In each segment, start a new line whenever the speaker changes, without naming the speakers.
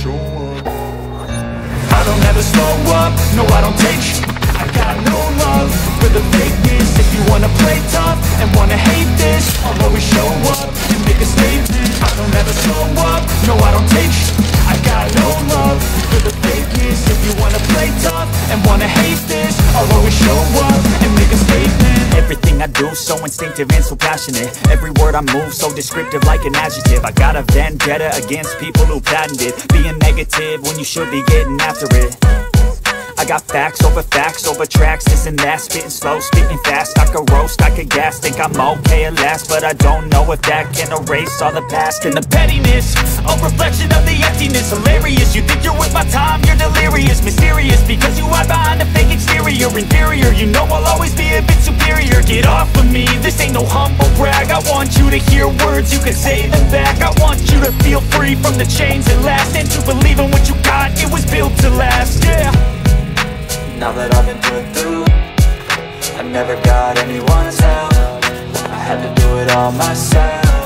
show up.
I don't ever slow up, no I don't take sh**. I got no love for the fakeness. If you wanna play tough and wanna hate this, I'll always show up and make a statement. I don't ever slow up, no I don't take sh**. I got no love for the fakeness. If you wanna play tough and wanna hate this, I'll always show up and make a statement.
Everything I do so instinctive and so passionate. Every word I move so descriptive like an adjective. I got a vendetta against people who patented being negative when you should be getting after it. I got facts over tracks, this and that. Spitting slow, spitting fast, I could roast, I could gas. Think I'm okay at last, but I don't know if that can erase all the past. And the pettiness, a reflection of the emptiness. Hilarious, you think you're with my time, you're delirious. Mysterious, because you hide behind a fake exterior. Inferior, you know I'll always be a bit superior. Get off of me, this ain't no humble brag. I want you to hear words, you can say them back. I want you to feel free from the chains that last, and to believe in what you got, it was built to last, yeah.
Now that I've been put through, I never got anyone's help. I had to do it all myself.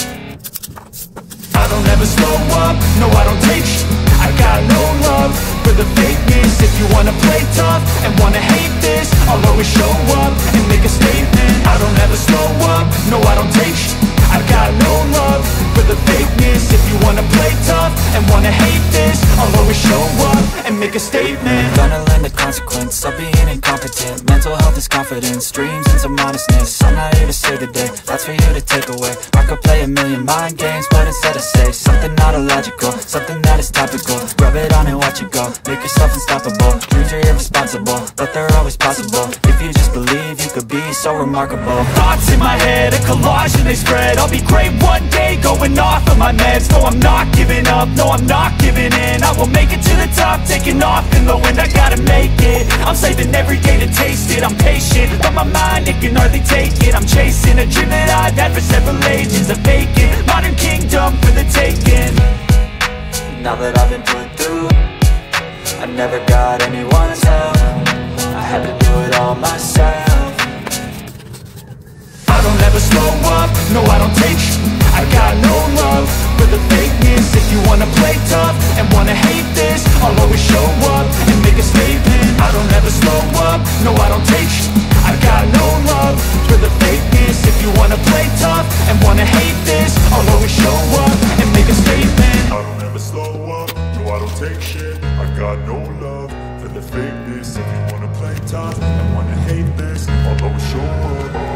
I don't ever slow up, no I don't take sh**. I got no love for the fakeness. If you wanna play tough and wanna hate this, I'll always show up and make a statement. I don't ever slow up, no I don't take sh**. I got no love for the fakeness. If you wanna play tough and wanna hate this, I'll always show up and make a statement.
Gonna learn the consequence of being incompetent. Mental health is confidence, dreams and some honestness. I'm not here to save the day, that's for you to take away. I could play a million mind games, but instead I say something not illogical, something that is topical. Rub it on and watch it go, make yourself unstoppable. Dreams are irresponsible, but they're always possible. If you just believe, you could be so remarkable.
Thoughts in my head, a collage and they spread. I'll be great one day, going off of my meds. No, I'm not giving up, no, I'm not giving in. I will make it to the top, taking off in the wind. I gotta make it, I'm saving every day to taste it. I'm patient, but my mind, it can hardly take it. I'm chasing a dream that I've had for several ages. A vacant, modern kingdom for the taking.
Now that I've been put through, I never got anyone's help. I had to do it all myself.
I don't ever slow up, no I don't take sh**. I got no love for the fakeness. If you wanna play tough and wanna hate this, I'll always show up and make a statement. I don't ever slow up, no I don't take sh**. I got no love for the fakeness. If you wanna play tough and wanna hate this, I'll always show up and make a statement.
I don't ever slow up, no I don't take shit. I got no love for the fakeness. If you wanna play tough and wanna hate this, I'll always show up.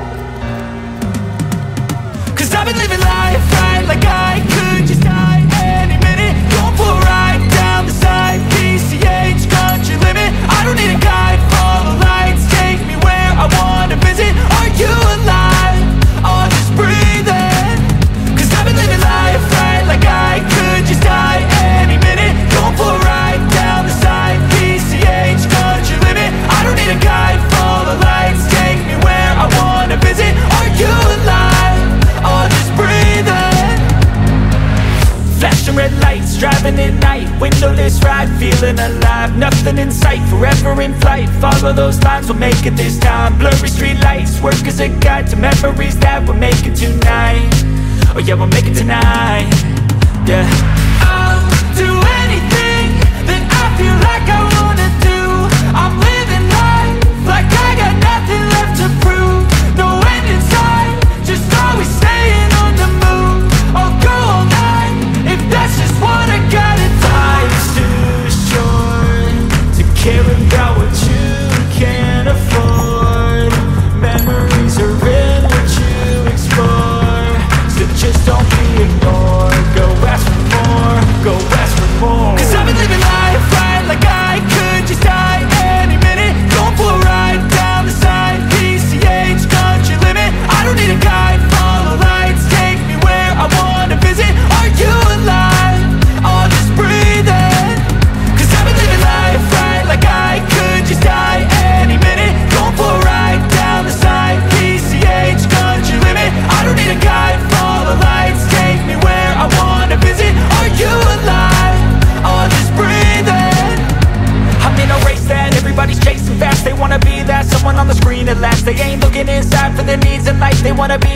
Cause I've been living life right like I could just die any minute. Going for a ride down the side, PCH, country limit. I don't need a guide, follow lights, take me where I wanna visit. Are you alive? I'll just breathe in. Cause I've been living life right like I could just die any minute. Going for a ride down the side, PCH, country limit. I don't need a guide, follow lights, take me where I wanna visit. Are you alive? I'll just breathe in. Flashing red lights, driving at night. Windowless ride, feeling alive. Nothing in sight, forever in flight. Follow those lines, we'll make it this time. Blurry street lights, work as a guide to memories that we're making tonight. Oh yeah, we'll make it tonight. Yeah. I'll do anything that I feel like I wanna do. I'm living life like I got nothing left to prove. No end in sight, just always staying on the move. I'll go all night if that's just what I gotta do. Life's too short to care about what you can't afford. Memories are in what you explore, so just don't be ignored. Go ask for more, go ask for more. Cause I've been living life right like I could just die any minute. Going for a ride down the side, PCH, country limit. I don't need a guide, follow lights, take me where I wanna visit. Are you alive? I'll just breathe in. Cause I've been living life right like I could just die any minute. Going for a ride down the side, PCH, country limit. I don't need a guide, follow lights, take me where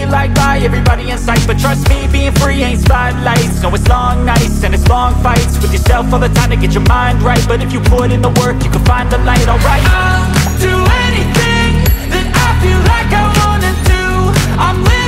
like by everybody in sight, but trust me, being free ain't spotlights. No, it's long nights and it's long fights with yourself all the time to get your mind right. But if you put in the work, you can find the light, alright. I'll do anything that I feel like I wanna do. I'm living